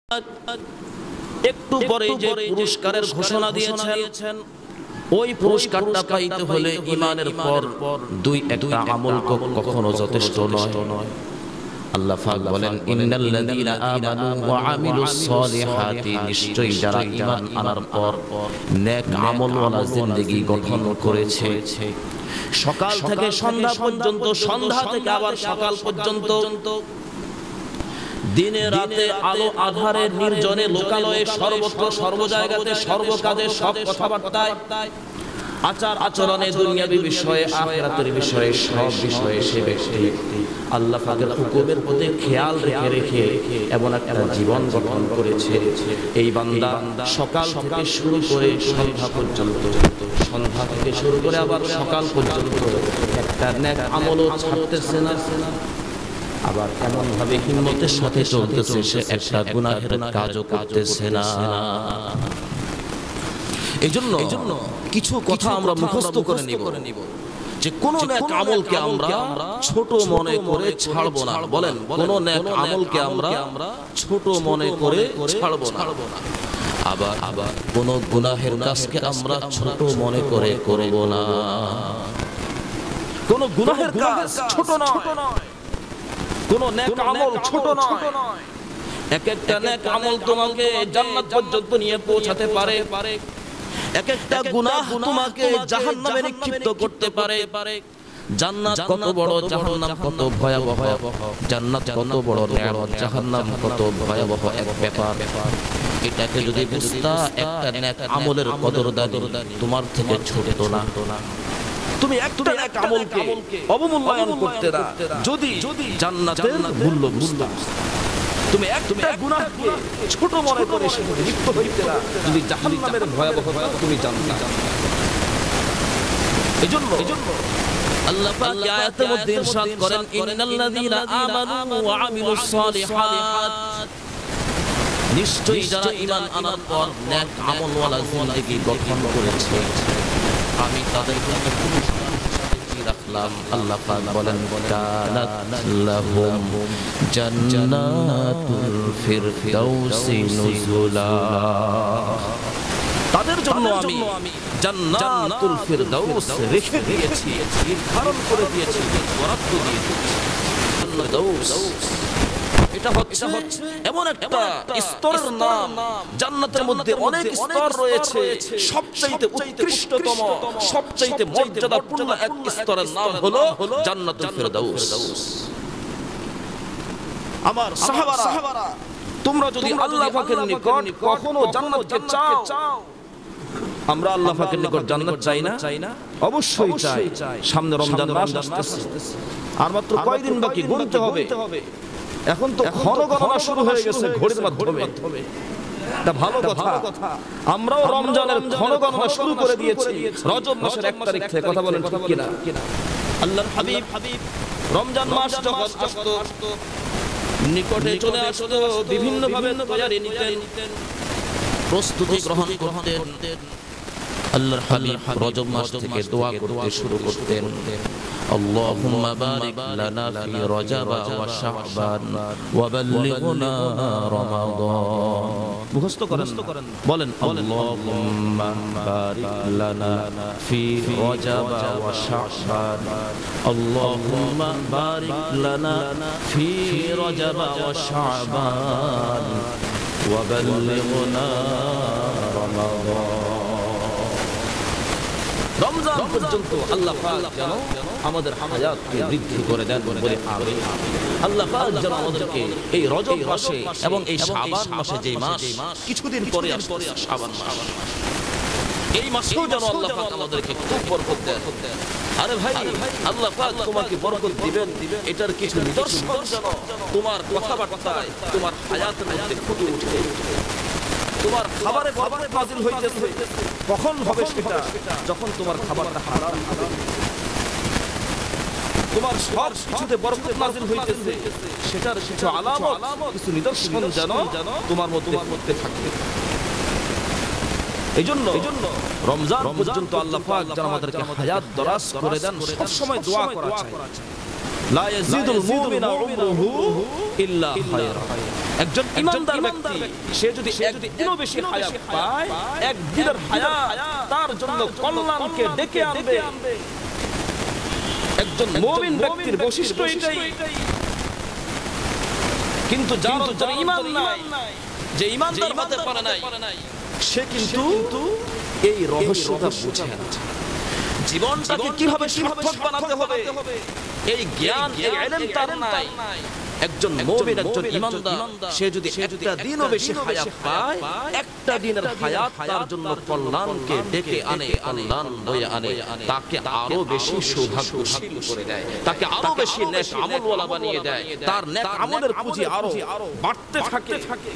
একটু পরে যে পুরস্কারের ঘোষণা দিয়েছেন ওই পুরস্কারটা পাইতে হলে ঈমানের পর দুই একটা আমল কখনো যথেষ্ট নয়। আল্লাহ পাক বলেন ইন্নাল্লাযীনা আমানু ওয়া আমিলুস সলিহাতি, নিশ্চয়ই যারা ঈমান আনার পর নেক আমলওয়ালা জিন্দেগি গঠন করেছে, সকাল থেকে সন্ধ্যা পর্যন্ত, সন্ধ্যা থেকে আবার সকাল পর্যন্ত, দিনে রাতে আলো আধারে নির্জনে লোকালয়ে সর্বত্র সর্ব জায়গাতে সর্ব কাজে সব কথাবার্তায় আচার আচরণে দুনিয়াবী বিষয়ে আখিরাতের বিষয়ে সব বিষয়ে সে ব্যক্তি আল্লাহ পাকের হুকুমের প্রতি খেয়াল রেখে রেখে এমন একটা জীবন গঠন করেছে। এই বান্দা সকাল থেকে শুরু করে সন্ধ্যা পর্যন্ত, সন্ধ্যা থেকে শুরু করে আবার সকাল পর্যন্ত একটা নেক আমলও ছাড়তেছে না, আবার এমন ভাবে হিম্মতের সাথে চলতেছে সে একটা গুনাহের কাজও করতেছে না। এইজন্য কিছু কথা আমরা মুখস্থ করে নিব যে কোন নেক আমলকে আমরা ছোট মনে করে ছাড়বো না। বলেন, কোন নেক আমলকে আমরা ছোট মনে করে ছাড়বো না। আবার কোন গুনাহের কাজকে আমরা ছোট মনে করে করব না। কোন গুনাহের কাজ ছোট নয়, কোন নেক আমল ছোট নয়। এক একটা নেক আমল তোমাকে জান্নাত পর্যন্ত নিয়ে পৌঁছাতে পারে, এক একটা গুনাহ তোমাকে জাহান্নামে নিক্ষিপ্ত করতে পারে। জান্নাত কত বড়, জাহান্নাম কত ভয়াবহ, জান্নাত কত বড় নিয়ামত, জাহান্নাম কত ভয়াবহ এক ব্যাপার। এটাকে যদি বুঝতা একটা নেক আমলের কদরদারি তোমার থেকে ছোট না। তুমি একটা নেক আমলকে অবমূল্যায়ন করতে না যদি জান্নাতের মূল্য বুঝতা। তুমি একটা গুনাহকে ছোট মনে করে সেখানে লিপ্ত হইতে না যদি জাহান্নামের ভয়াবহতা তুমি জানতা। এজন্য আল্লাহ পাক আয়াতের মধ্যে ইরশাদ করেন ইন্নাল্লাযীনা আমানু ওয়া আমিলুস সলিহাত, নিশ্চয়ই যারা ঈমান আনার পর নেক আমলওয়ালা জিন্দেগি গঠন করেছে আমি তাদের জন্য পুরস্কার রাখলাম। আল্লাহ পাক বলেন কানাত লাহুম জান্নাতুল ফিরদাউসি নুজুলা, তাদের জন্য আমি জান্নাতুল ফিরদাউস রেখে দিয়েছি, নির্ধারণ করে দিয়েছি, বরাদ্দ দিয়েছি। ফিরদাউস এটা হচ্ছে এমন একটা স্তরের নাম, জান্নাতের মধ্যে অনেক স্তর রয়েছে, সবচাইতে উৎকৃষ্টতম সবচাইতে মর্যাদাপূর্ণ এক স্তরের নাম হলো জান্নাতুল ফিরদাউস। আমার সাহাবারা, তোমরা যদি আল্লাহ পাকের নিকট কখনো জান্নাতকে চাও, আমরা আল্লাহ পাকের নিকট জান্নাত চাই না? অবশ্যই চাই। সামনে রমজান মাস আসছে, আর মাত্র কয়দিন বাকি, গুনতে হবে। এখন তো ক্ষণগণনা শুরু হয়ে গেছে ঘড়ির মাধ্যমে। এটা ভালো কথা, আমরাও রমজানের ক্ষণগণনা শুরু করে দিয়েছি রজব মাসের 1 তারিখ থেকে। কথা বলেন ঠিক কিনা? আল্লাহর হাবিব রমজান মাস যখন আসতো, নিকটে চলে আসতো, বিভিন্ন ভাবে তৈরি নিতেন, প্রস্তুতি গ্রহণ করতেন। আল্লাহর হাবিব রজব মাস থেকে দোয়া করতে শুরু করতেন, আল্লাহুম্মা বারিক লানা ফি রজব ওয়া শাবান ওয়া বাল্লিগনা রমাদান। মুখস্থ করেন, বলেন আল্লাহুম্মা বারিক লানা ফি রজব ওয়া শাবান, আল্লাহুম্মা বারিক লানা ফি রজব ওয়া শাবান ওয়া বাল্লিগনা রমাদান। রমজান পর্যন্ত আল্লাহ পাক যেন আমাদের হায়াতকে বৃদ্ধি করে দেন বলে আমিন। আল্লাহ পাক যেন আমাদেরকে এই রজব মাসে এবং এই শাবান মাসে, যে মাস কিছুদিন পরে আসবে শাবান মাস, এই মাসেও যেন আল্লাহ পাক আমাদেরকে খুব বরকত দেন। আরে ভাই, আল্লাহ পাক তোমাকে বরকত দিবেন, এটার কিছু নিদর্শন যেন তোমার কথাবার্তায়, তোমার হায়াতের মধ্যে ফুটে উঠে। তোমার খাবারে বরকত নাযিল হইতেছে, কখন হবে সেটা? যখন তোমার খাবারটা হালাল হবে। তোমার সব কিছুতে বরকত নাযিল হইতেছে, সেটার কিছু আলামত, কিছু নিদর্শন যেন তোমার মধ্যে থাকবে। এইজন্য রমজান পর্যন্ত আল্লাহ পাক যেন আমাদেরকে হায়াত দরাজ করে দেন, সব সময় দোয়া করা চাই। লা ইয়াজিদুল মুমিনা উমরুহু ইল্লা খায়রা। একজন ঈমানদার ব্যক্তি সে যদি একদিনও বেশি হায়াত পায়, একদিনের হায়াত তার জন্য কল্যাণকে ডেকে আনবে। একজন মুমিন ব্যক্তির বৈশিষ্ট্য এটাই। কিন্তু যার ঈমান নাই, যে ঈমানদার হতে পারে নাই, সে কিন্তু এই রহস্যটা বুঝে না। জীবনটাকে কিভাবে সার্থক বানাতে হবে এই জ্ঞান, এই ইলম তার নাই। একজন মুমিন, একজন ঈমানদার সে যদি একটা দিনও বেশি হায়াত পায়, একটা দিনের হায়াত তার জন্য কল্যাণকে ডেকে আনে, কল্যাণ বয়ে আনে, তাকে আরো বেশি সৌভাগ্যশীল করে দেয়, তাকে আরো বেশি নেক আমলওয়ালা বানিয়ে দেয়, তার নেক আমলের পুঁজি আরো বাড়তে থাকে।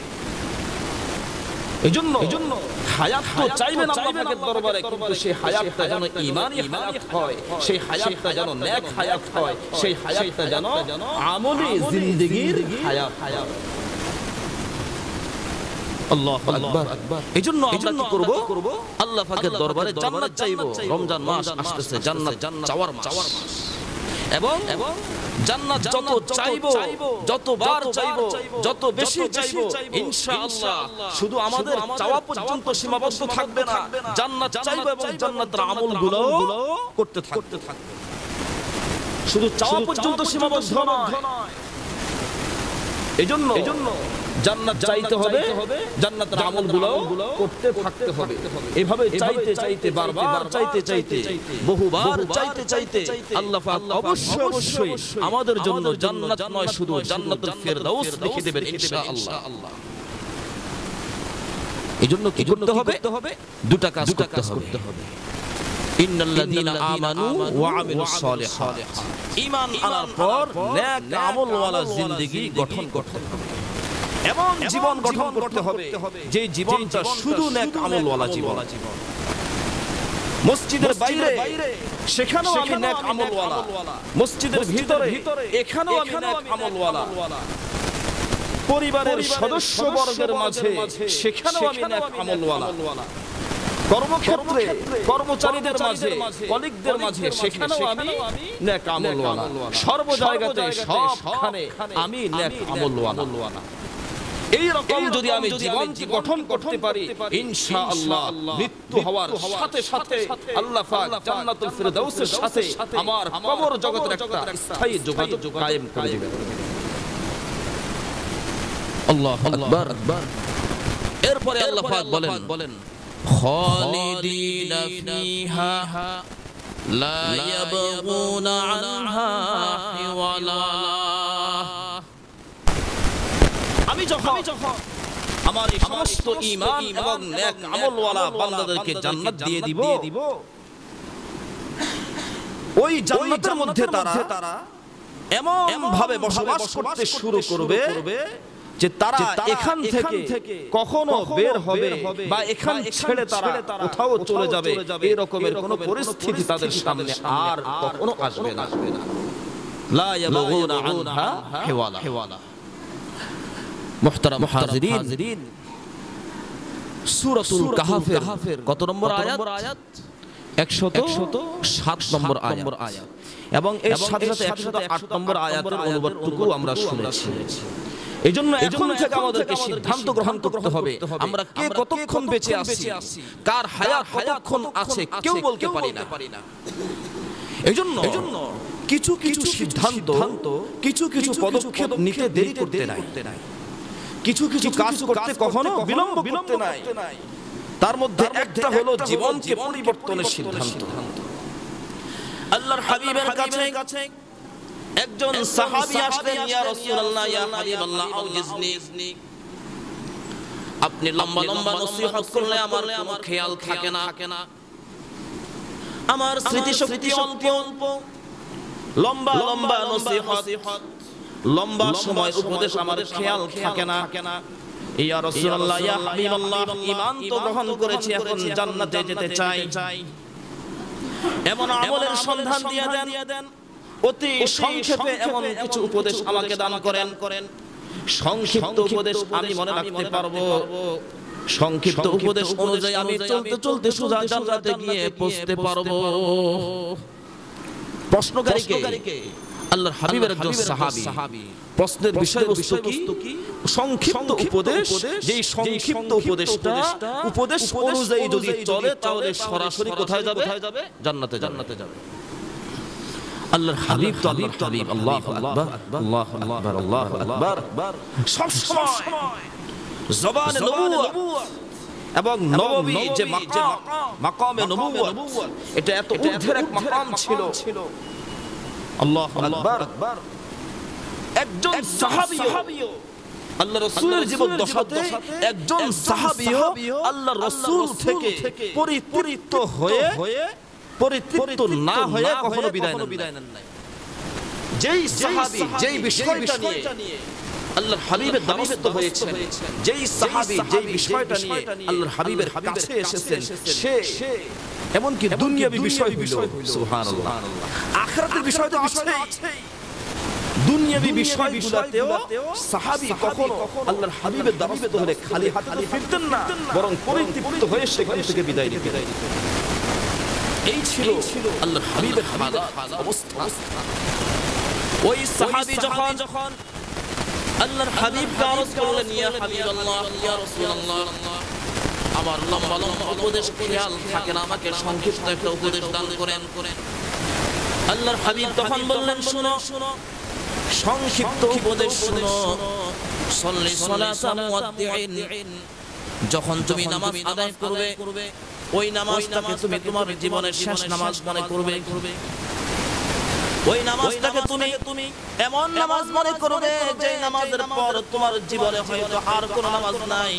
এজন্য হায়াত তো চাইবেন আল্লাহ পাকের দরবারে, কিন্তু সেই হায়াতটা যেন ঈমানি হায়াত হয়, সেই হায়াতটা যেন নেক হায়াত হয়, সেই হায়াতটা যেন আমলি জিন্দেগীর হায়াত। আল্লাহু আকবার। এজন্য আমরা কি করব? আল্লাহ পাকের দরবারে জান্নাত চাইবো। রমজান মাস আসতেছে, জান্নাত চাওয়ার মাস। এবং জান্নাত যত চাইবো, যতবার চাইবো, যত বেশি চাইবো, ইনশাআল্লাহ শুধু আমাদের চাওয়া পর্যন্ত সীমাবদ্ধ থাকবে না। জান্নাত চাইবো এবং জান্নাতের আমলগুলো করতে থাকবে। শুধু চাওয়া পর্যন্ত সীমাবদ্ধ নয়। এজন্য জান্নাত চাইতে হবে, জান্নাতের আমলগুলো করতে থাকতে হবে। এভাবে চাইতে চাইতে, বারবার চাইতে চাইতে, বহুবার চাইতে চাইতে আল্লাহ পাক অবশ্যই আমাদের জন্য জান্নাত নয়, শুধু জান্নাতুল ফেরদাউস লিখে দেবেন ইনশাআল্লাহ। এজন্য কি করতে হবে? দুটো কাজ করতে হবে। ইন্নাল্লাযীনা আমানু ওয়া আমিলুস সালিহাত, ঈমান আনার পর নেক আমলওয়ালা জিন্দেগি গঠন করতে হবে, এমন জীবন গঠন করতে হবে যে জীবনটা শুধু নেক আমলওয়ালা জীবন। মসজিদের বাইরে সেখানেও আমি নেক আমলওয়ালা, মসজিদের ভিতরে এখানেও আমি নেক আমলওয়ালা, পরিবারের সদস্যবর্গের মাঝে সেখানেও আমি নেক আমলওয়ালা, কর্মক্ষেত্রে কর্মচারীদের মাঝে, কলিগদের মাঝে সেখানেও আমি নেক আমলওয়ালা, সর্ব জায়গাতে সবখানে আমি নেক আমলওয়ালা। এই রকম যদি আমি জীবন গঠন করতে পারি, ইনশাআল্লাহ মৃত্যু হওয়ার সাথে সাথে আল্লাহ পাক জান্নাতুল ফেরদাউসের সাথে আমার কবর জগতের একটা স্থায়ী যোগাযোগ কায়েম করে দিবেন। আল্লাহু আকবার। এরপরে আল্লাহ পাক বলেন খালিদিনা ফিহা লা ইয়াবগুনা আনহা হিওয়ালা। আমি যখন আমার এই সমস্ত ঈমান এবং নেক আমলওয়ালা বান্দাদেরকে জান্নাত দিয়ে দিব, ওই জান্নাতের মধ্যে তারা এমন ভাবে বসবাস করতে শুরু করবে যে তারা এখান থেকে কখনো বের হবে বা এখান ছেড়ে তারা কোথাও চলে যাবে, এই রকমের কোনো পরিস্থিতি তাদের সামনে আর কখনো আসবে না। লা ইয়াবগুনা আনহা হিওয়ালা। মুহতারাম হাজিরিন, সূরাতুল কাহফের কত নম্বর আয়াত? 107 নম্বর আয়াত। এবং এর সাথে সাথে 108 নম্বর আয়াতের অনুবাদটুকু আমরা শুনেছি। এজন্য এখন থেকে আমাদেরকে সিদ্ধান্ত গ্রহণ করতে হবে আমরা কে কতক্ষণ বেঁচে আছি, কার হায়াত কতক্ষণ আছে কেউ বলতে পারি না। এজন্য কিছু কিছু সিদ্ধান্ত, কিছু কিছু পদক্ষেপ নিতে দেরি করতে নাই, কিছু কিছু কাজ করতে কখনো বিলম্ব করতে নাই। তার মধ্যে একটা হলো জীবনকে পরিবর্তনের সিদ্ধান্ত। আল্লাহর হাবিবের কাছে একজন সাহাবী আসলেন, ইয়া রাসূলুল্লাহ, ইয়া হাবিবাল্লাহ, আউজিজনি। আপনি লম্বা লম্বা নসিহত করলে আমার কোনো খেয়াল থাকে না, আমার স্মৃতিশক্তি অল্প, লম্বা লম্বা নসিহত, লম্বা সময় উপদেশ আমার খেয়াল থাকে না। ইয়া রাসূলুল্লাহ, ইয়া হাবিবাল্লাহ, ঈমান তো গ্রহণ করেছি, এখন জান্নাতে যেতে চাই, এমন আমলের সন্ধান দিয়ে দেন। অতি সংক্ষেপে এমন কিছু উপদেশ আমাকে দান করেন। সংক্ষিপ্ত উপদেশ আমি মনে রাখতে পারবো, সংক্ষিপ্ত উপদেশ অনুযায়ী আমি চলতে চলতে সোজা জান্নাতে গিয়ে পৌঁছতে পারবো। প্রশ্নকারীকে আল্লাহর হাবিবের একজন সাহাবী। প্রশ্নের বিষয়বস্তু কি? সংক্ষিপ্ত উপদেশ, যেই সংক্ষিপ্ত উপদেশটা উপদেশ অনুযায়ী যদি চলে তাহলে সরাসরি কোথায় যাবে? জান্নাতে যাবে। আল্লাহর হাবিব তো আল্লাহর হাবিব, আল্লাহু আকবার, আল্লাহু আকবার, আল্লাহু আকবার। সব সময় জবানে নবুয়ত এবং নববী যে মাকামে নবুয়ত, এটা এত ঊর্ধ্বের এক মাকাম ছিল। আল্লাহু আকবার। একজন সাহাবীও আল্লাহ রাসূলের জীবদ্দশাতে একজন সাহাবীও আল্লাহ রাসূল থেকে পরিতৃপ্ত না হয়ে কখনো বিদায় নেন নাই। যেই সাহাবী যেই বিষয়টা নিয়ে আল্লাহর হাবিবের দ্বারস্থ হয়েছেন, যেই সাহাবী যেই বিষয়টা নিয়ে আল্লাহর হাবিবের কাছে এসেছেন, সে এমনকি দুনিয়াবি বিষয়গুলো, সুবহানাল্লাহ, আখিরাতের বিষয় তো আছেই, দুনিয়াবি বিষয়গুলোতেও সাহাবী কখনো আল্লাহর হাবিবের দ্বারস্থ হলে খালি হাতে ফিরতেন না, বরং পরিতৃপ্ত হয়ে সেখান থেকে বিদায় নিতেন। এই ছিল আল্লাহর হাবিবের অবস্থা। ওই সাহাবী যখন আল্লাহর হাবিবকে আরজ করলেন, ইয়া হাবিবাল্লাহ, ইয়া রাসূলুল্লাহ, আমার লম্বা উপদেশ খেয়াল থাকে না, আমাকে সংক্ষিপ্ত একটা উপদেশ দান করেন। আল্লাহর হাবিব তখন বললেন, শুনো, সংক্ষিপ্ত উপদেশ শুনো। সল্লি সালাতান মুআদ্দিন, যখন তুমি নামাজ আদায় করবে ওই নামাজটাকে তুমি তোমার জীবনের শেষ নামাজ মনে করবে। ওই নামাজটাকে তুমি এমন নামাজ মনে করবে যে নামাজের পর তোমার জীবনে হয়তো আর কোনো নামাজ নাই।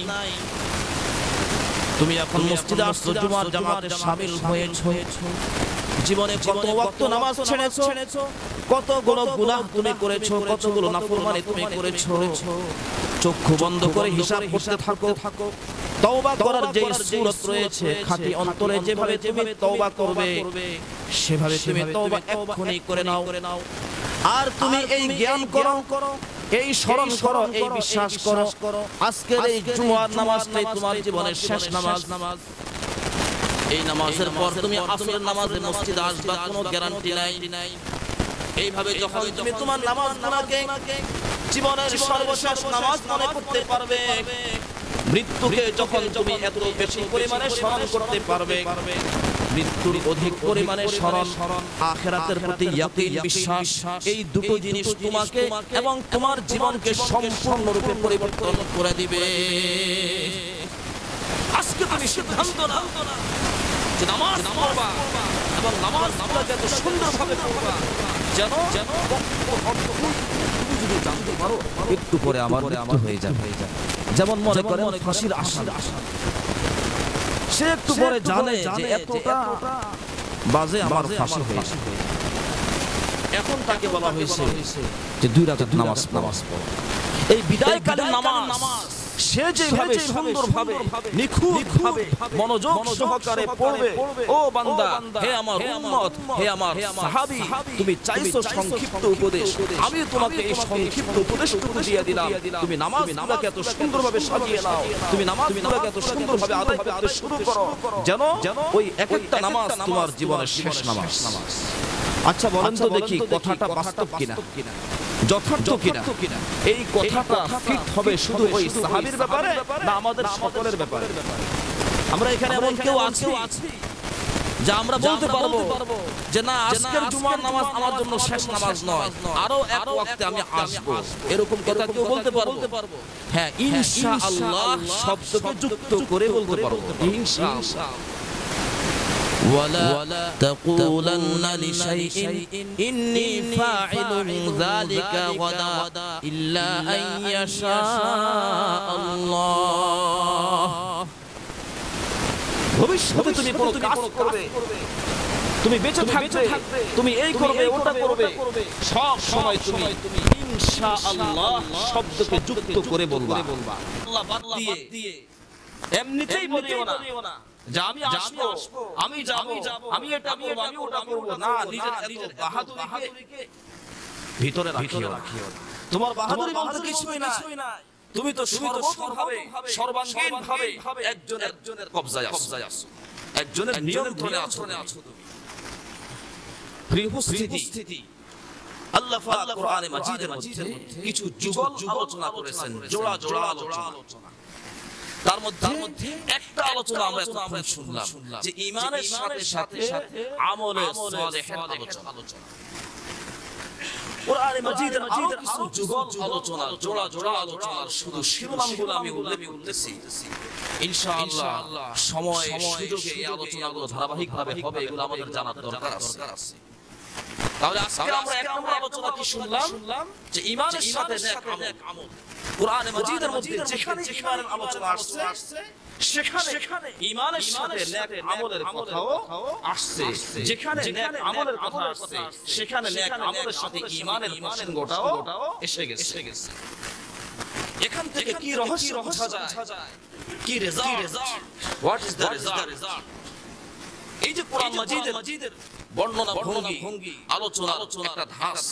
তুমি এখন মসজিদে আসছো, জুমার জামাতে শামিল হয়েছো, জীবনে কত ওয়াক্ত নামাজ ছেড়েছো, কতগুলো গুনাহ তুমি করেছো, কতগুলো নাফরমানি তুমি করেছো। চক্ষু বন্ধ করে হিসাব করতে থাকো। তওবা করার যে সূরত রয়েছে, খাঁটি অন্তরে যেভাবে তুমি তওবা করবে সেভাবে তুমি তওবা এক্ষুনি করে নাও। আর তুমি এই জ্ঞান করো, এই স্মরণ করো, এই বিশ্বাস করো, আজকের এই জুমার নামাজটাই তোমার জীবনের শেষ নামাজ। এই নামাজের পর তুমি আসরের নামাজে মসজিদে আসবা, কোনো গ্যারান্টি নাই। এইভাবে যখন তুমি তোমার নামাজগুলোকে জীবনের সর্বশেষ নামাজ মনে করতে পারবে, মৃত্যুকে যখন তুমি এত বেশি পরিমাণে স্মরণ করতে পারবে, মৃত্যুর অধিক পরিমাণে স্মরণ, আখিরাতের প্রতি ইয়াকিন বিশ্বাস, এই দুটো জিনিস তোমাকে এবং তোমার জীবনকে সম্পূর্ণরূপে পরিবর্তন করে দিবে। আজকে তুমি সিদ্ধান্ত নাও যে নামাজ পড়বা এবং নামাজটাকে এত সুন্দরভাবে পড়বা যেন তুমি যদি জানতে পারো একটু পরে আমার হয়ে যাবে। যেমন মনে করেন ফাঁসির আসামি, সে একটু পরে জানে যে এতটা বাজে আমার ফাঁসি হয়েছে, এখন তাকে বলা হয়েছে যে 2 রাকাত নামাজ পড়ো। এই বিদায়কালীন নামাজ সে যেভাবে সুন্দরভাবে নিখুঁতভাবে মনোযোগ সহকারে পড়বে, ও বান্দা, হে আমার উম্মত, হে আমার সাহাবী, তুমি চাইছো সংক্ষিপ্ত উপদেশ, আমি তোমাকে এই সংক্ষিপ্ত উপদেশটুকু দিয়ে দিলাম। তুমি নামাজটাকে এত সুন্দরভাবে সাজিয়ে নাও, তুমি নামাজটাকে এত সুন্দরভাবে আদায় করতে শুরু করো যেন ওই একটা নামাজ তোমার জীবনের শেষ নামাজ। আচ্ছা বলেন তো দেখি, কথাটা বাস্তব কিনা, যথার্থ কিনা? এই কথাটা ফিট হবে শুধু ওই সাহাবীর ব্যাপারে না আমাদের সকলের ব্যাপারে? আমরা এখানে এমন কেউ আছি যে আমরা বলতে পারবো যে না, আজকের জুমার নামাজ আমার জন্য শেষ নামাজ নয়, আরো এক ওয়াক্তে আমি আসবো, এরকম কথা কেউ বলতে পারবো? হ্যাঁ, ইনশাআল্লাহ শব্দকে যুক্ত করে বলতে পারবো, ইনশাআল্লাহ। ولا تقولن لشيء إني فاعل ذلك غدا إلا أن يشاء الله। ভবিষ্যতে তুমি কোনো কাজ করবে, তুমি বেঁচে থাকবে, তুমি এই করবে, ওটা করবে, সব সময় তুমি ইনশাআল্লাহ শব্দকে যুক্ত করে বলবা। আল্লাহ বাদ দিয়ে এমনিতেই বলিও না যে আমি আসবো, আমি যাব, আমি এটা করব, আমি ওটা করব না। নিজের এত বাহাদুরিকে ভিতরে রাখিও। তোমার বাহাদুরি বলতে কিছুই নাই, তুমি তো সর্বভাবে সর্বাঙ্গীনভাবে একজনের কবজায় আছো, একজনের নিয়ন্ত্রণে আছো তুমি। প্রিয় উপস্থিতি, আল্লাহ পাক কোরআনে মাজিদের মধ্যে কিছু যুগল আলোচনা করেছেন, জোড়া জোড়া আলোচনা। তার মধ্যে একটা আলোচনা আমরা এখন শুনলাম যে ঈমানের সাথে সাথে আমলে সালেহের আলোচনা। কোরআনে মাজিদের আরো কিছু যুগল আলোচনা, জোড়া জোড়া আলোচনার শুধু শিরোনামগুলো আমি উল্লেখ করতেছি। ইনশাআল্লাহ সময় সুযোগে এই আলোচনাগুলো ধারাবাহিকভাবে হবে, এগুলো আমাদের জানার দরকার আছে। তাহলে আজকে আমরা এক নম্বর আলোচনা কি শুনলাম যে ঈমানের সাথে নেক আমল। কোরআনে মাজিদের মধ্যে যেখানে ঈমানের আলোচনা আসছে সেখানে ঈমানের সাথে নেক আমলের কথাও আসছে, যেখানে নেক আমলের কথা আসছে সেখানে নেক আমলের সাথে ঈমানের প্রসঙ্গটাও এসে গেছে। এখান থেকে কি রহস্য বোঝা যায়, কি result, what is the result? এই যে কোরআন মাজিদের বর্ণনা ভঙ্গি আলোচনা একটা ধাস।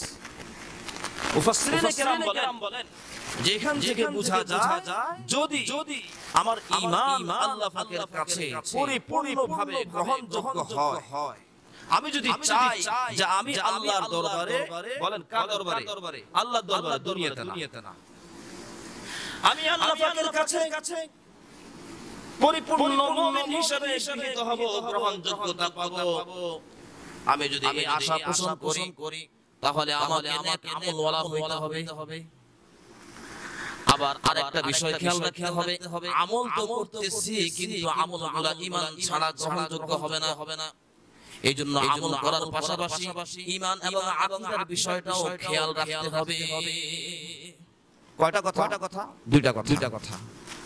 মুফাসসিরিনে কেরাম বলেন যেখান থেকে বোঝা যায় যদি আমার ঈমান আল্লাহ পাকের কাছে পরিপূর্ণভাবে গ্রহণযোগ্য হয়, আমি যদি চাই যে আমি আল্লাহর দরবারে, বলেন কার দরবারে? আল্লাহর দরবারে, দুনিয়াতে না। আমি আল্লাহ পাকের কাছে পরিপূর্ণ মুমিন হিসেবে গৃহীত হব, গ্রহণযোগ্যতা পাবো। আমি যদি এই আশা পোষণ করি তাহলে আমাকে নেক আমলওয়ালা হইতে হবে। আবার আরেকটা বিষয় খেয়াল রাখতে হবে, আমল তো করতেছি কিন্তু আমলগুলো ঈমান ছাড়া গ্রহণযোগ্য হবে না। এইজন্য আমল করার পাশাপাশি ঈমান এবং আকীদার বিষয়টাও খেয়াল রাখতে হবে। কয়টা কথা? দুইটা কথা।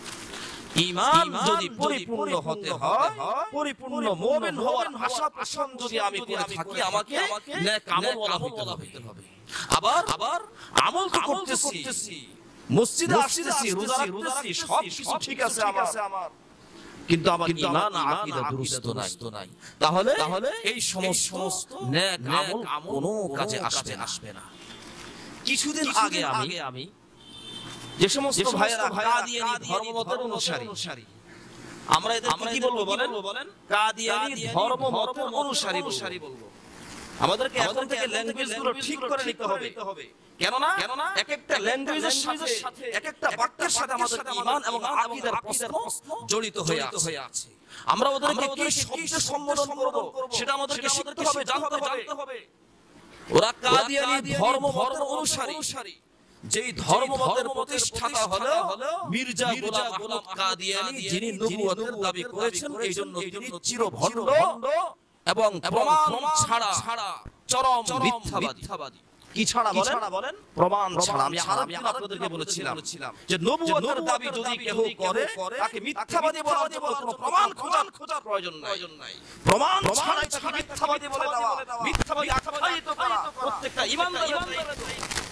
ঈমান যদি পরিপূর্ণ হতে হয়, পরিপূর্ণ মুমিন হওয়ার আশা পোষণ যদি আমি করে থাকি, আমাকে নেক আমলওয়ালা হতে হবে। আবার আমল তো করতেছি, মসজিদে আসতেছি, রোজা রাখতেছি, সব কিছু ঠিক আছে আমার, কিন্তু আমার ঈমান আকীদা দুরুস্ত নাই। তাহলে এই সমস্ত নেক আমল কোনো কাজে আসবে না। কিছুদিন আগে আমি যে সমস্ত ভাইয়েরা কাদিয়ানী ধর্মমতের অনুসারী, আমরা এদেরকে কি বলবো বলেন? কাদিয়ানী ধর্মমতের অনুসারী বলবো। আমাদেরকে এখন থেকে ল্যাঙ্গুয়েজ গুলো ঠিক করে নিতে হবে। কেননা এক একটা ল্যাঙ্গুয়েজের সাথে, এক একটা বাক্যের সাথে আমাদের ঈমান এবং আকীদার প্রশ্ন জড়িত হয়ে আছে। আমরা ওদেরকে কি শব্দে সম্বোধন করব সেটা আমাদেরকে শিখতে হবে, জানতে হবে। ওরা কাদিয়ানী ধর্মমতের অনুসারী, যেই ধর্মমতের প্রতিষ্ঠাতা হলো মির্জা গোলাম আহমদ কাদিয়ানী, যিনি নবুয়তের দাবি করেছেন, এইজন্য তিনি চিরভণ্ড এবং প্রমাণ ছাড়া চরম মিথ্যাবাদী। কি ছাড়া বলেন? প্রমাণ ছাড়া। আমি আপনাদেরকে বলেছিলাম যে নবুয়তের দাবি যদি কেউ করে তাকে মিথ্যাবাদী বলার জন্য কোনো প্রমাণ খোঁজার প্রয়োজন নাই। প্রমাণ ছাড়াই তাকে মিথ্যাবাদী বলে দেওয়া, মিথ্যাবাদী আখ্যায়িত করা প্রত্যেকটা ঈমানদারের দায়িত্ব।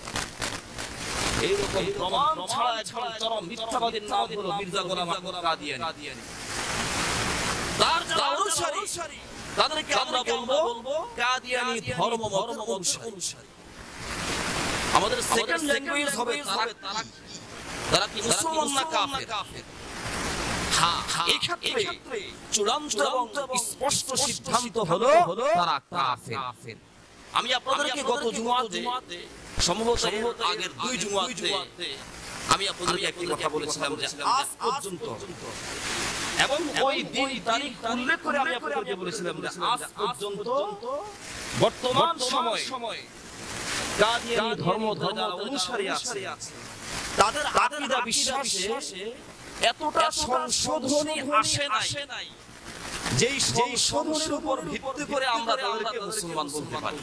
এইরকম প্রমাণ ছাড়া চরম মিথ্যাবাদীর নাম হলো মির্জা গোলাম আহমদ কাদিয়ানী। তার যারা অনুসারী তাদেরকে আমরা বলবো কাদিয়ানী ধর্মমতের অনুসারী। আমাদের সেকেন্ড ল্যাঙ্গুয়েজ হবে তারা কি মুসলমান না কাফের? হ্যাঁ, এই ক্ষেত্রে চূড়ান্ত এবং স্পষ্ট সিদ্ধান্ত হলো তারা কাফের। আমি আপনাদেরকে গত জুমাতে সম্ভবত আগের 2 জুমাতে আমি আপনাদেরকে একটি কথা বলেছিলাম যে আজ পর্যন্ত, এবং ওই দিন তারিখ উল্লেখ করে আমি আপনাদেরকে বলেছিলাম যে আজ পর্যন্ত বর্তমান সময় কাদিয়ানী ধর্মমতের অনুসারী আছে, তাদের আকীদা বিশ্বাসে এতটা সংশোধনী আসে নাই যেই সংশোধনের উপর ভিত্তি করে আমরা তাদেরকে মুসলমান বলতে পারি।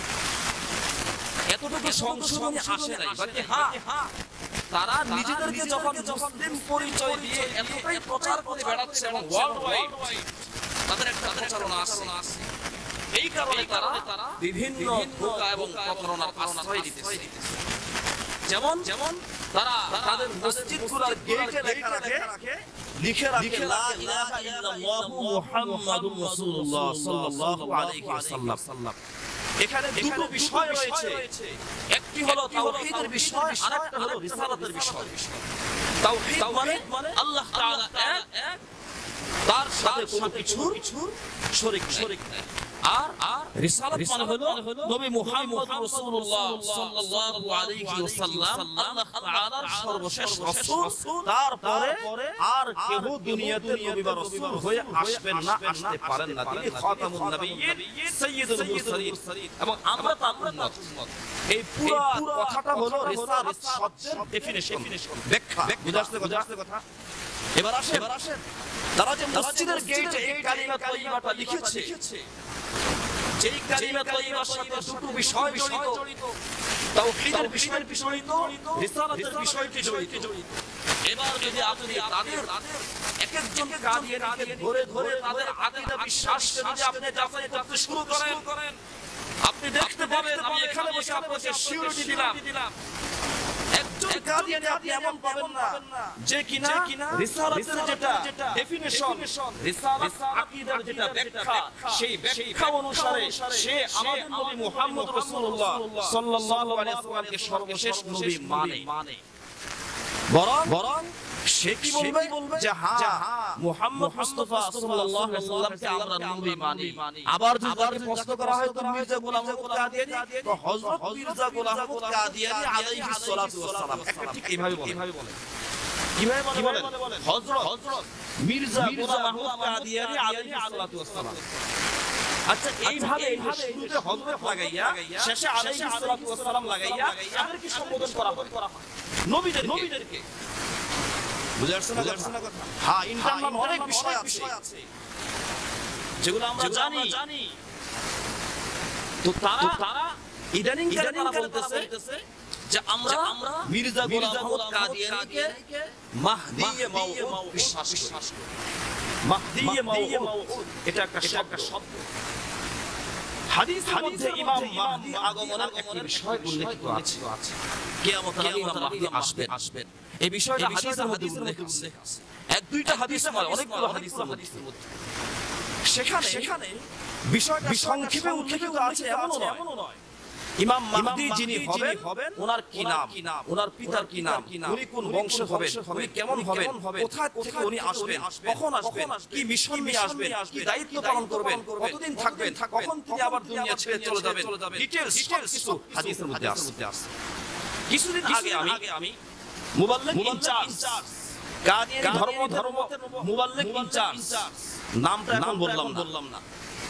এতটুকু সংশোধনী আসে নাই, বাকি হ্যাঁ তারা নিজেদেরকে যখন মুসলিম পরিচয় দিয়ে এতটাই প্রচার করে বেড়াচ্ছে এবং ওয়ার্ল্ড ওয়াইড তাদের একটা প্রচারণা আছে, এই কারণে তারা বিভিন্ন ধোঁকা এবং প্রতারণার আশ্রয় দিতেছে। যেমন তারা তাদের মসজিদগুলোর গেটে লিখে রাখে লা ইলাহা ইল্লাল্লাহু মুহাম্মাদুর রাসূলুল্লাহ সাল্লাল্লাহু আলাইহি ওয়াসাল্লাম। এখানে দুটো বিষয় রয়েছে, একটি হলো তাওহীদের বিষয়, আরেকটা হলো রিসালাতের বিষয়। তাওহীদ মানে আল্লাহ তাআলা এক, তার সাথে কোনো কিছুর শরীক নাই। আর রিসালাত মানে হলো নবী মুহাম্মদ রাসূলুল্লাহ সাল্লাল্লাহু আলাইহি ওয়াসাল্লাম আল্লাহ তাআলার সর্বশেষ রাসূল। তারপরে আর কেউ দুনিয়াতে নবী বা রাসূল হয়ে আসবেন না, আসতে পারেন না। তিনি খাতামুন নবিয়্যিন, সাইয়্যিদুল মুরসালিন এবং আমরা তার উম্মত। এই পুরো কথাটা হলো রিসালাত শব্দের ডেফিনিশন, ব্যাখ্যা। বুঝাতে কথা। এবার আসেন তারা যে মসজিদের গেটে এই কালিমা তাইয়্যিবাটা লিখেছে, যেই কালিমা তাইয়্যিবার সাথে দুটো বিষয় জড়িত, তাওহীদের বিষয় জড়িত, রিসালাতের বিষয়টি জড়িত। এবার যদি আপনি তাদের এক একজন কাদিয়ানীকে ধরে তাদের আকীদা বিশ্বাসকে যদি আপনি যাচাই করতে শুরু করেন, আপনি দেখতে পাবেন, আমি এখানে বসে আপনাকে সিউরিটি দিলাম, একজন কাদিয়ানী আপনি এমন পাবেন না যে কিনা রিসালাতের যেটা ডেফিনিশন, রিসালাত আকীদার যেটা ব্যাখ্যা, সেই ব্যাখ্যা অনুসারে সে আমাদের নবী মুহাম্মদ রাসূলুল্লাহ সাল্লাল্লাহু আলাইহি ওয়াসাল্লামকে সর্বশেষ নবী মানে। বরং সে কি বলবে যে হ্যাঁ মুহাম্মদ মুস্তাফা সাল্লাল্লাহু আলাইহি ওয়াসাল্লামকে আমরা নবী মানি। আবার যদি প্রশ্ন করা হয় তো মির্জা গোলাম আহমদ কাদিয়ানী, তো হযরত মির্জা গোলাম আহমদ কাদিয়ানী আলাইহিস সালাতু ওয়াস সালাম ঠিক এইভাবে বলে। কিভাবে বলে? হযরত মির্জা গোলাম আহমদ কাদিয়ানী আলাইহিস সালাতু ওয়াস সালাম। আচ্ছা, এইভাবে শুরুতে হযরত লাগাইয়া শেষে আলাইহিস সালাতু ওয়াস সালাম লাগাইয়া আমাদের কি সম্বোধন করা হয়? নবীদেরকে। বুঝাচ্ছেন না কথা? হ্যাঁ, ইন্টারনাল অনেক বিষয় আছে যেগুলো আমরা জানি। তো তারা ইদানিং বলতেছে যে আমরা মির্জা গোলাম আহমদ কাদিয়ানীকে মাহদী মাউউদ বিশ্বাস করি। মাহদী মাউউদ এটা একটা শব্দ। হাদিসের মধ্যে ইমাম মাহদী আগমনের একটি বিষয় উল্লেখিত আছে। কিয়ামতের আগে ইমাম মাহদী আসবেন। এই বিষয়টা হাদিসের মধ্যে উল্লেখ আছে। এক দুইটা হাদিস নয়, অনেকগুলো হাদিসের মধ্যে। সেখানে বিষয়টা সংক্ষেপে উল্লেখিত আছে এমনও নয়। ইমাম মাহদী যিনি হবেন, ওনার কি নাম, ওনার পিতার কি নাম, উনি কোন বংশ হবেন, উনি কেমন হবেন, কোথা থেকে উনি আসবেন, কখন আসবেন, কি মিশন নিয়ে আসবেন, কি দায়িত্ব পালন করবেন, কতদিন থাকবেন, কখন তিনি আবার দুনিয়া ছেড়ে চলে যাবেন, ডিটেইলস কিছু হাদিসের মধ্যে আছে। কিছুদিন আগে আমি মুবাল্লিগ ইনচার্জ, কাদিয়ানী ধর্ম মুবাল্লিগ ইনচার্জ নামটা এখন বললাম না।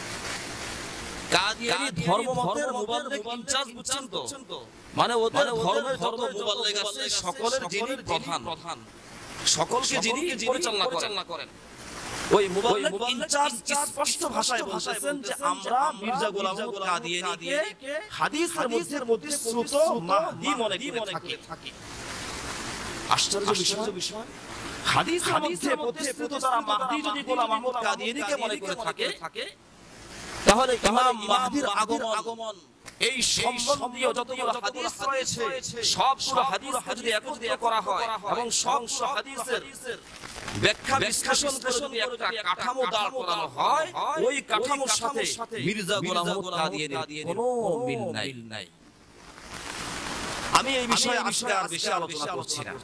কাদিয়ানী ধর্মমতের মুবাল্লিগ ইনচার্জ বুঝছেন তো? মানে ওদের ধর্মের যত মুবাল্লিগ আছে সকলের যিনি প্রধান, সকলকে যিনি পরিচালনা করেন, ওই মুবাল্লিগ ইনচার্জ স্পষ্ট ভাষায় বলতেছেন যে আমরা মির্জা গোলাম আহমদ কাদিয়ানীকে হাদিসের মধ্যে শ্রুত মাহদী মনে করে থাকি। আশ্চর্য বিষয়, হাদিসের মধ্যে প্রতিশ্রুত তারা মাহদী যদি গোলাম আহমদ কাদিয়ানীকে মনে করে থাকে, তাহলে ইমাম মাহদীর আগমন এই সম্বন্ধীয় যতগুলো হাদিস রয়েছে সবগুলো হাদিসকে যদি একত্রিত করা হয় এবং সবগুলো হাদিসের ব্যাখ্যা বিশ্লেষণ করে যদি একটা কাঠামো দাঁড় করানো হয়, ওই কাঠামোর সাথে মির্জা গোলাম আহমদ কাদিয়ানীর কোনো মিল নাই। আমি এই বিষয়ে আজকে আর বেশি আলোচনা করছি না।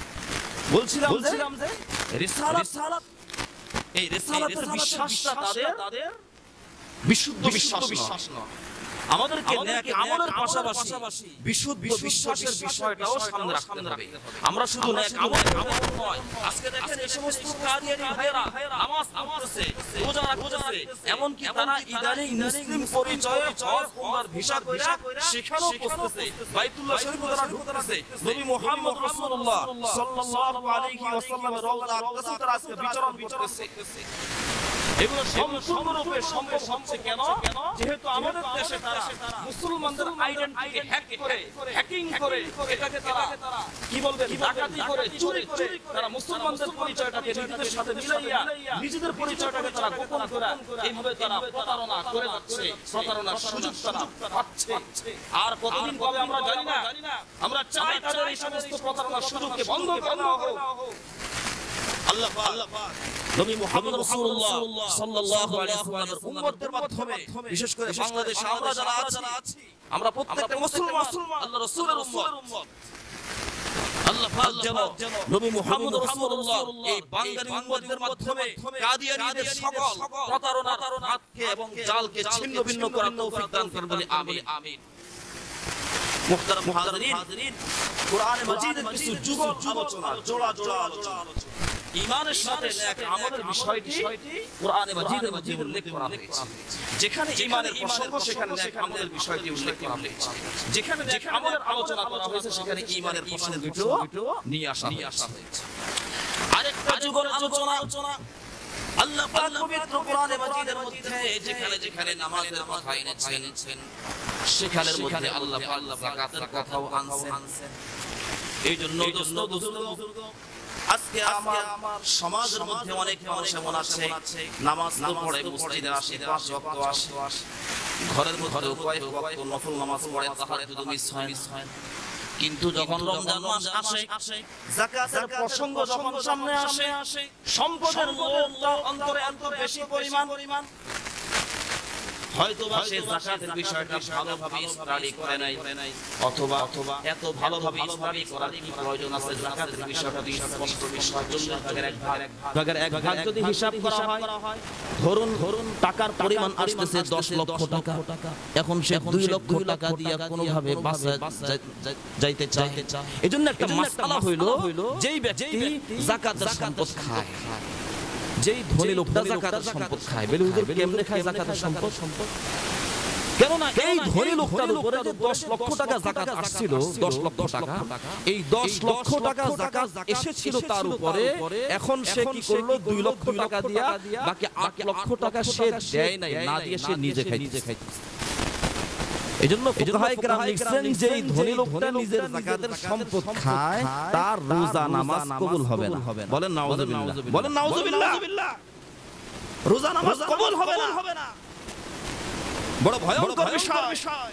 বলছিলাম যে রিসালাত, এই রিসালাতের বিশ্বাসটা তাদের বিশুদ্ধ বিশ্বাস নয়। আমাদেরকে নেক আমলের পাশাপাশি বিশুদ্ধ বিশ্বাসের বিষয়টাও সামনে রাখতে হবে। আমরা শুধু নেক আমল নয়, আজকে দেখেন এই সমস্ত কাদিয়ানী ভাইরা নামাজ পড়তেছে, রোজা রাখতেছে, এমন কি তারা ইদানিং মুসলিম পরিচয়ে হজ উমরার ভিসা কইরা সেখানেও পৌঁছতেছে, বাইতুল্লাহ শরীফে তারা ঢুকতেছে, নবী মুহাম্মদ রাসূলুল্লাহ সাল্লাল্লাহু আলাইহি ওয়াসাল্লামের রওজা আকসাতে তারা আজকে বিচরণ করতেছে। এগুলো সম্পূর্ণরূপে সম্ভব হচ্ছে কেন? যেহেতু আমাদের দেশে তারা মুসলমানদের আইডেন্টিটি হ্যাকিং করে এটাকে তারা কি বলবেন, ডাকাতি করে, চুরি করে তারা মুসলমানদের পরিচয়টাকে নিজেদের সাথে মিলাইয়া নিজেদের পরিচয়টাকে তারা গোপন করে এইভাবে তারা প্রতারণা করে যাচ্ছে, প্রতারণার সুযোগ তারা পাচ্ছে। আর কতদিন পাবে আমরা জানি না। আমরা চাই তাদের এই সমস্ত প্রতারণার সুযোগকে বন্ধ করে দেওয়া হোক। আল্লাহ পাক নবী মুহাম্মদ রাসূলুল্লাহ সাল্লাল্লাহু আলাইহি ওয়াসাল্লামের উম্মতের মাধ্যমে, বিশেষ করে বাংলাদেশে আমরা যারা আছি, আমরা প্রত্যেকটা মুসলমান আল্লাহর রাসূলের উম্মত। আল্লাহ পাক যেন নবী মুহাম্মদ রাসূলুল্লাহ এই বাঙালি উম্মতের মাধ্যমে কাদিয়ানীদের সকল প্রতারণার হাতকে এবং জালকে ছিন্ন ভিন্ন করার তৌফিক দান করেন বলে আমিন। মুহতারাম মুহাজিরিন, কোরআনে মাজিদের কিছু যুগল আলোচনা, জোড়া আলোচনা ঈমানের সাথে নেক আমলের বিষয়টি কোরআনে মাজিদের মধ্যে উল্লেখ করা হয়েছে। যেখানে ঈমানের প্রসঙ্গ সেখানে নেক আমলের বিষয়টি উল্লেখ করা হয়েছে। যেখানে নেক আমলের আলোচনা করা হয়েছে সেখানে ঈমানের প্রসঙ্গটিও নিয়ে আসা হয়েছে। আরেকটা যুগল আলোচনা আল্লাহ পাক পবিত্র কোরআনে মাজিদের মধ্যে যেখানে নামাজের কথা এনেছেন সেখানের মধ্যে আল্লাহ পাক যাকাতের কথাও আনছেন। এইজন্য দোস্ত আজকে আমার সমাজের মধ্যে অনেক মানুষ এমন আছে নামাজ না পড়ে মসজিদে আসে, 5 ওয়াক্ত আসে, ঘরের মধ্যে কয়েক ওয়াক্ত নফল নামাজ পড়ে, তাহাজ্জুদ মিস হয়। কিন্তু যখন রমজান মাস আসে, যাকাতের প্রসঙ্গ যখন সামনে আসে, সম্পদের লোভটা অন্তরে এত বেশি পরিমাণ হয়তোবা সে যাকাতের বিষয়টা ভালোভাবে স্টাডি করে নাই, অথবা এত ভালোভাবে স্টাডি করার কি প্রয়োজন আছে? যাকাতের বিষয়টা স্পষ্ট বিষয়, 40 ভাগের এক ভাগ যদি হিসাব করা হয়, ধরুন টাকার পরিমাণ আসতেছে 10 লক্ষ টাকা, এখন সে 2 লক্ষ টাকা দিয়ে কোনোভাবে বাঁচা যাইতে চায়। এজন্য একটা মাসআলা হইল, যেই ব্যক্তি যাকাতের সম্পদ খায়, যেই ধনী লোকটা যাকাতের সম্পদ খায়, বলে হুজুর কেমনে খায় যাকাতের সম্পদ? কেন না এই ধনী লোকটার উপরে যে 10 লক্ষ টাকা যাকাত আসছিল, 10 লক্ষ টাকা, এই 10 লক্ষ টাকা যাকাত এসেছিল তার উপরে, এখন সে কি করলো? 2 লক্ষ টাকা দিয়া বাকি 8 লক্ষ টাকা সে দেয় নাই, না দিয়ে সে নিজে খাইতেছে। এজন্য ফুকাহায়ে কেরাম লিখছেন যে এই ধনী লোকটা নিজের যাকাতের সম্পদ খায়, তার রোজা নামাজ কবুল হবে না। বলেন নাউযুবিল্লাহ, বলেন নাউযুবিল্লাহ। রোজা নামাজ কবুল হবে না, বড় ভয়ঙ্কর বিষয়।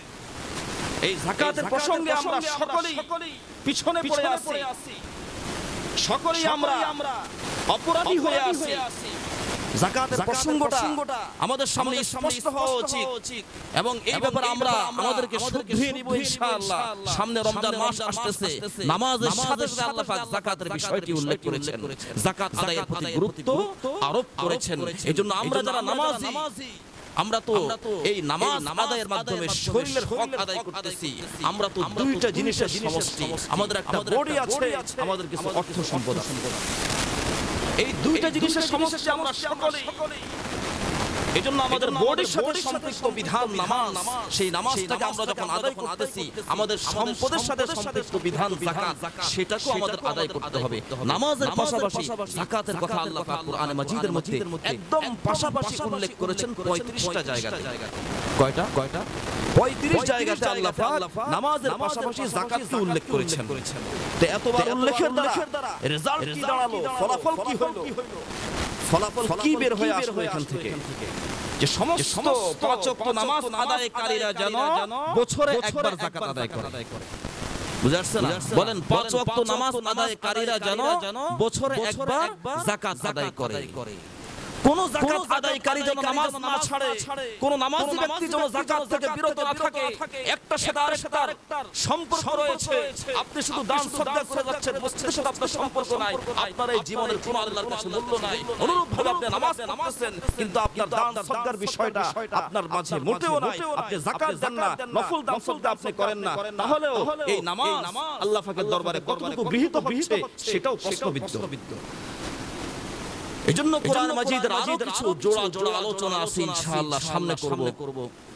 এই যাকাতের প্রসঙ্গে আমরা সকলেই পিছনে পড়ে আছি, সকলেই আমরা অপরাধী হয়ে আছি। যাকাতের প্রসঙ্গটা আমাদের সামনে স্পষ্ট হওয়া উচিত এবং এই ব্যাপারে আমরা আমাদেরকে শুধরিয়ে নিব ইনশাআল্লাহ। সামনে রমজান মাস আসতেছে, নামাজের সাথে সাথে আল্লাহ পাক যাকাতের বিষয়টি উল্লেখ করেছেন, যাকাত আদায়ের প্রতি গুরুত্ব আরোপ করেছেন। এজন্য আমরা যারা নামাজি, আমরা তো এই নামাজ আদায়ের মাধ্যমে শরীরের হক আদায় করতেছি। আমরা তো দুইটা জিনিসের সমষ্টি, আমাদের একটা বডি আছে, আমাদের কিছু অর্থ সম্পদ আছে। এই দুইটা জিনিসের সমষ্টি আমরা সকলেই। এজন্য আমাদের বডির সাথে সম্পৃক্ত বিধান নামাজ, সেই নামাজটাকে আমরা যখন আদায় করতেছি, আমাদের সম্পদের সাথে সম্পৃক্ত বিধান যাকাত, সেটাকেও আমাদের আদায় করতে হবে। নামাজের পাশাপাশি যাকাতের কথা আল্লাহ পাক কোরআনে মাজিদের মধ্যে একদম পাশাপাশি উল্লেখ করেছেন 35টা জায়গাতে। কয়টা? 35 জায়গাতে আল্লাহ পাক নামাজের পাশাপাশি যাকাতকে উল্লেখ করেছেন। তো এতবার উল্লেখের দ্বারা রেজাল্ট কি দাঁড়ালো? ফলাফল কি হলো? ফলাফল কি বের হয়ে আসলো এখান থেকে? যে সমস্ত 5 ওয়াক্ত নামাজ আদায়কারীরা যেন বছরে একবার যাকাত আদায় করে। বুঝাচ্ছেন না? বলেন 5 ওয়াক্ত নামাজ আদায়কারীরা যেন বছরে একবার যাকাত আদায় করে। কোন যাকাত আদায়কারী যেন নামাজ না ছাড়ে, কোন নামাজি ব্যক্তি যেন যাকাত থেকে বিরত না থাকে। একটা সাথে আরেকটার সম্পর্ক রয়েছে। আপনি শুধু দান সদকা করে যাচ্ছেন, মসজিদের সাথে আপনার সম্পর্ক নাই, আপনার এই জীবনের কোনো আল্লাহর কাছে মূল্য নাই। অনুরূপভাবে আপনি নামাজ পড়তেছেন কিন্তু আপনার দান সদকার বিষয়টা আপনার মাঝে মোটেও নাই, আপনি যাকাত দেন না, নফল দান সদকা আপনি করেন না, তাহলেও এই নামাজ আল্লাহ পাকের দরবারে কতটুকু গৃহীত হচ্ছে সেটাও প্রশ্নবিদ্ধ। এজন্য কোরআন মাজিদের আরো কিছু জোড়া আলোচনা আছে ইনশাআল্লাহ সামনে করব।